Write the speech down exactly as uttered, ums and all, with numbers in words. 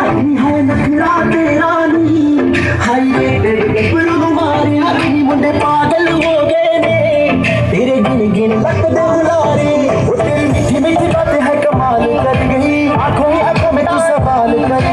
है नखरा तेरा नी हाय रे तेरे गुरु मारे अखी मुंडे पागल हो गए ने तेरे गिन गिन लक दे बुलारे वो तेरी मीठी मीठी बातें है कमाल कर गई आंखों में आंखों में तू सवाल कर